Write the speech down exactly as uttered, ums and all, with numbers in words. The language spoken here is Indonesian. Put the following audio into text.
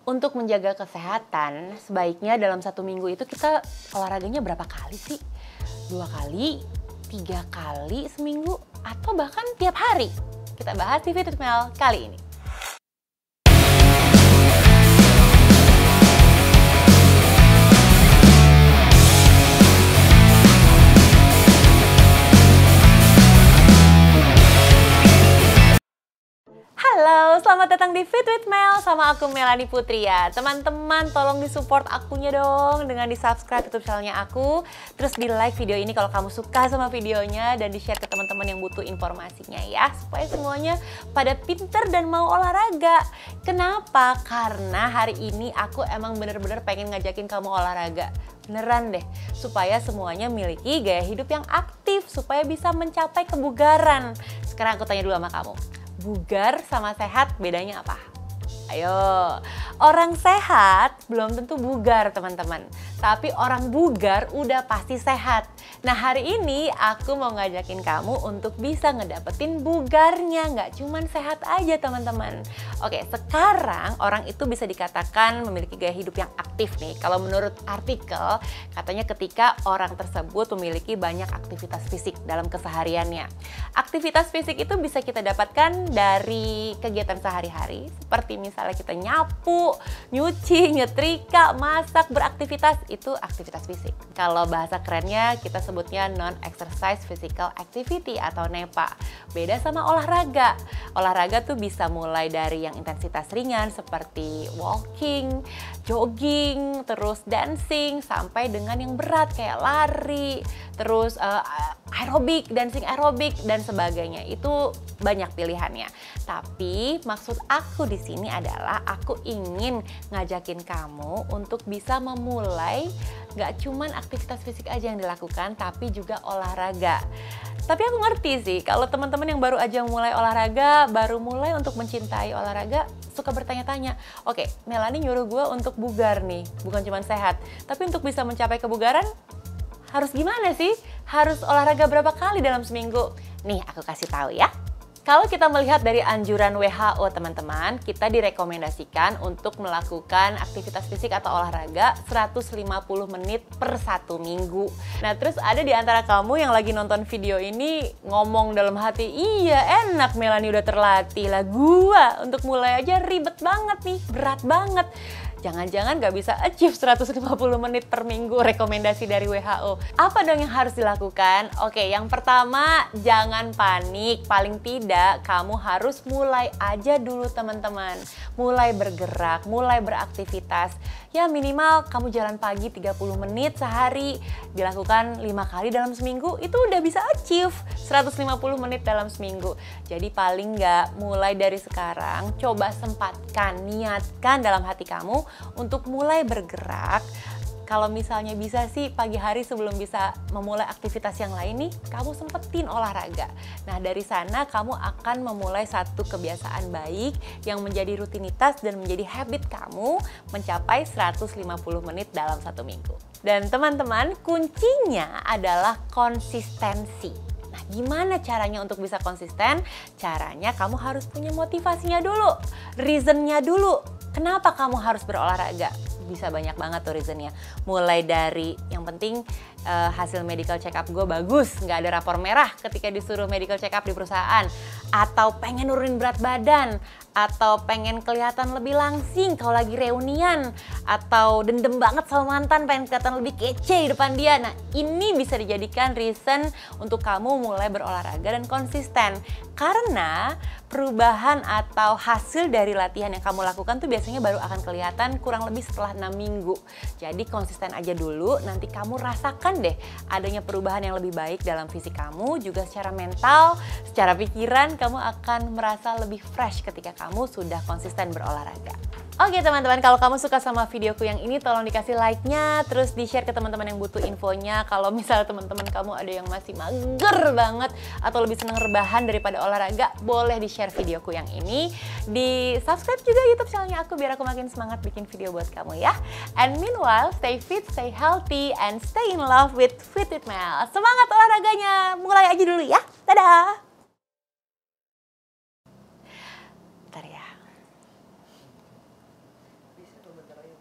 Untuk menjaga kesehatan, sebaiknya dalam satu minggu itu kita olahraganya berapa kali sih? Dua kali, tiga kali seminggu, atau bahkan tiap hari? Kita bahas di Fit with Mel kali ini. Halo, selamat datang di Fit with Mel sama aku Melanie Putri ya. Teman-teman tolong disupport akunya dong dengan di subscribe YouTube channelnya aku. Terus di like video ini kalau kamu suka sama videonya dan di share ke teman-teman yang butuh informasinya ya. Supaya semuanya pada pinter dan mau olahraga. Kenapa? Karena hari ini aku emang bener-bener pengen ngajakin kamu olahraga. Beneran deh, supaya semuanya miliki gaya hidup yang aktif, supaya bisa mencapai kebugaran. Sekarang aku tanya dulu sama kamu. Bugar sama sehat bedanya apa? Ayo, orang sehat belum tentu bugar teman-teman. Tapi orang bugar udah pasti sehat. Nah hari ini aku mau ngajakin kamu untuk bisa ngedapetin bugarnya. Nggak cuman sehat aja teman-teman. Oke, sekarang orang itu bisa dikatakan memiliki gaya hidup yang aktif nih. Kalau menurut artikel, katanya ketika orang tersebut memiliki banyak aktivitas fisik dalam kesehariannya. Aktivitas fisik itu bisa kita dapatkan dari kegiatan sehari-hari. Seperti misalnya kita nyapu, nyuci, nyetrika, masak, beraktivitas, itu aktivitas fisik. Kalau bahasa kerennya kita sebutnya non-exercise physical activity atau N E P A. Beda sama olahraga. Olahraga tuh bisa mulai dari yang intensitas ringan seperti walking, jogging, terus dancing, sampai dengan yang berat kayak lari, terus uh, aerobik, dancing aerobik, dan sebagainya. Itu banyak pilihannya. Tapi maksud aku di sini adalah aku ingin ngajakin kamu untuk bisa memulai gak cuman aktivitas fisik aja yang dilakukan, tapi juga olahraga. Tapi aku ngerti sih, kalau teman-teman yang baru aja mulai olahraga, baru mulai untuk mencintai olahraga, suka bertanya-tanya, oke, Melanie nyuruh gue untuk bugar nih, bukan cuma sehat. Tapi untuk bisa mencapai kebugaran, harus gimana sih? Harus olahraga berapa kali dalam seminggu? Nih, aku kasih tahu ya. Kalau kita melihat dari anjuran W H O teman-teman, kita direkomendasikan untuk melakukan aktivitas fisik atau olahraga seratus lima puluh menit per satu minggu. Nah terus ada di antara kamu yang lagi nonton video ini ngomong dalam hati, iya enak Melanie udah terlatih lah, gua untuk mulai aja ribet banget nih, berat banget. Jangan-jangan gak bisa achieve seratus lima puluh menit per minggu rekomendasi dari W H O. Apa dong yang harus dilakukan? Oke, yang pertama jangan panik. Paling tidak kamu harus mulai aja dulu teman-teman. Mulai bergerak, mulai beraktivitas. Ya minimal kamu jalan pagi tiga puluh menit sehari. Dilakukan lima kali dalam seminggu, itu udah bisa achieve seratus lima puluh menit dalam seminggu. Jadi paling nggak mulai dari sekarang, coba sempatkan, niatkan dalam hati kamu untuk mulai bergerak. Kalau misalnya bisa sih pagi hari sebelum bisa memulai aktivitas yang lain nih, kamu sempetin olahraga. Nah dari sana kamu akan memulai satu kebiasaan baik yang menjadi rutinitas dan menjadi habit kamu mencapai seratus lima puluh menit dalam satu minggu. Dan teman-teman, kuncinya adalah konsistensi. Nah, gimana caranya untuk bisa konsisten? Caranya kamu harus punya motivasinya dulu, reasonnya dulu. Kenapa kamu harus berolahraga? Bisa banyak banget tuh reasonnya. Mulai dari yang penting uh, hasil medical check up gue bagus, nggak ada rapor merah ketika disuruh medical check up di perusahaan. Atau pengen nurunin berat badan, atau pengen kelihatan lebih langsing kalau lagi reunian, atau dendam banget sama mantan, pengen kelihatan lebih kece di depan dia. Nah ini bisa dijadikan reason untuk kamu mulai berolahraga dan konsisten. Karena perubahan atau hasil dari latihan yang kamu lakukan tuh biasanya baru akan kelihatan kurang lebih setelah enam minggu. Jadi konsisten aja dulu, nanti kamu rasakan deh adanya perubahan yang lebih baik dalam fisik kamu, juga secara mental, secara pikiran kamu akan merasa lebih fresh ketika kamu sudah konsisten berolahraga. Oke teman-teman, kalau kamu suka sama videoku yang ini tolong dikasih like-nya, terus di-share ke teman-teman yang butuh infonya. Kalau misalnya teman-teman kamu ada yang masih mager banget atau lebih seneng rebahan daripada olahraga, boleh di-share videoku yang ini. Di-subscribe juga YouTube channelnya aku biar aku makin semangat bikin video buat kamu ya. And meanwhile, stay fit, stay healthy, and stay in love with Fit with Mel. Semangat olahraganya, mulai aja dulu ya. Dadah!